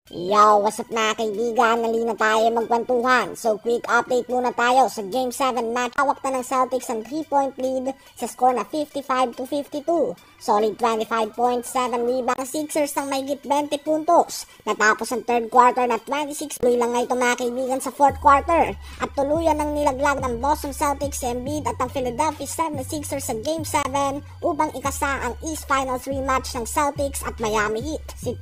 Yo, what's up mga kaibigan? Nalina tayo magkwentuhan. So, quick update muna tayo sa Game 7 match. Hawak na ng Celtics ang 3-point lead sa score na 55-52. Solid 25.7 rebound. Sixers ng mahigit 20 puntos. Natapos ang third quarter na 26. Tuloy lang nga ito mga kaibigan sa fourth quarter. At tuluyan ng nilaglag ng Boston Celtics si Embiid at ang Philadelphia 76ers sa Game 7 upang ikasa ang East Finals rematch ng Celtics at Miami Heat. Si